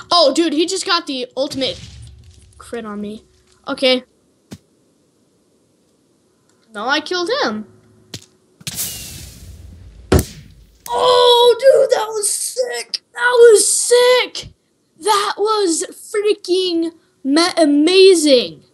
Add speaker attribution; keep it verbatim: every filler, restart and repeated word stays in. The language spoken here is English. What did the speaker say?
Speaker 1: Oh, dude, he just got the ultimate crit on me. Okay. No, I killed him. Oh, dude, that was sick. That was sick. That was freaking amazing.